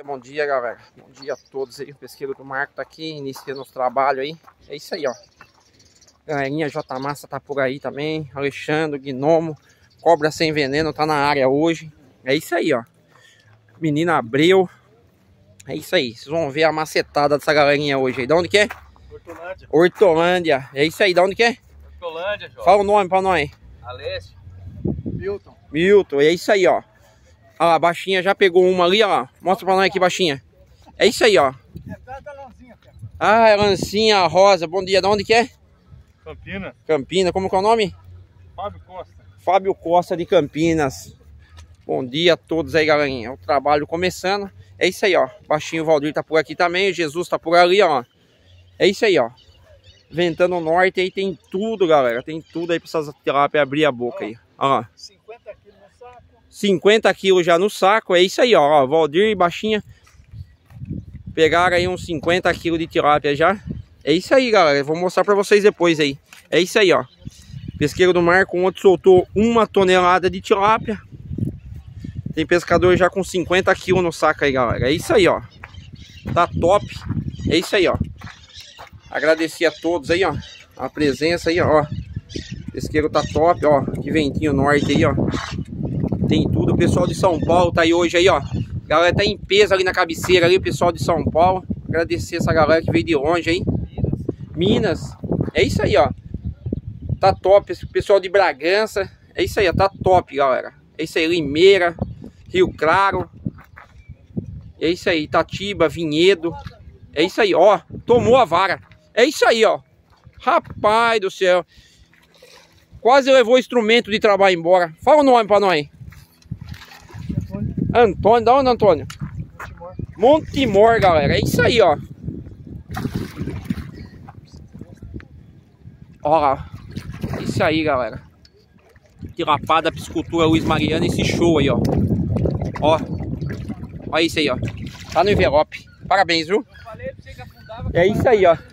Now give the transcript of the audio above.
Bom dia, galera. Bom dia a todos aí. O pesqueiro do Marco tá aqui, iniciando os trabalhos aí. É isso aí, ó. Galerinha, J Massa tá por aí também. Alexandre, Gnomo, Cobra Sem Veneno tá na área hoje. É isso aí, ó. Menina Abreu. É isso aí. Vocês vão ver a macetada dessa galerinha hoje aí. De onde que é? Hortolândia. Hortolândia. É isso aí. De onde que é? Hortolândia, João. Fala o nome pra nós. Alessio. Milton. Milton. É isso aí, ó. Olha lá, a baixinha já pegou uma ali, ó. Mostra pra nós aqui, baixinha. É isso aí, ó. Ah, é lancinha rosa. Bom dia. De onde que é? Campinas. Campinas. Como que é o nome? Fábio Costa. Fábio Costa de Campinas. Bom dia a todos aí, galerinha. O trabalho começando. É isso aí, ó. Baixinho Valdir tá por aqui também. O Jesus tá por ali, ó. É isso aí, ó. Ventando norte aí tem tudo, galera. Tem tudo aí pra essas tilápia abrir a boca aí. Ó lá. 50 quilos no saco. 50 quilos já no saco. É isso aí, ó. Valdir e baixinha pegaram aí uns 50 quilos de tilápia já. É isso aí, galera. Eu vou mostrar pra vocês depois aí. É isso aí, ó. Pesqueiro do Marco ontem soltou 1 tonelada de tilápia. Tem pescador já com 50 quilos no saco aí, galera. É isso aí, ó. Tá top. É isso aí, ó. Agradecer a todos aí, ó. A presença aí, ó. Pesqueiro tá top, ó. Que ventinho norte aí, ó. Tem tudo. O pessoal de São Paulo tá aí hoje aí, ó. A galera tá em peso ali na cabeceira ali. O pessoal de São Paulo. Agradecer essa galera que veio de longe aí. Minas. É isso aí, ó. Tá top. Esse pessoal de Bragança. É isso aí, ó. Tá top, galera. É isso aí. Limeira. Rio Claro. É isso aí. Itatiba, Vinhedo. É isso aí, ó. Tomou a vara. É isso aí, ó. Rapaz do céu. Quase levou o instrumento de trabalho embora. Fala o nome pra nós. Antônio. Da onde, Antônio? Montemor, galera. É isso aí, ó. Ó lá. É isso aí, galera. Tilapada, piscicultura Luiz Mariano. Esse show aí, ó. Ó. Olha isso aí, ó. Tá no envelope. Parabéns, viu? É isso aí, ó.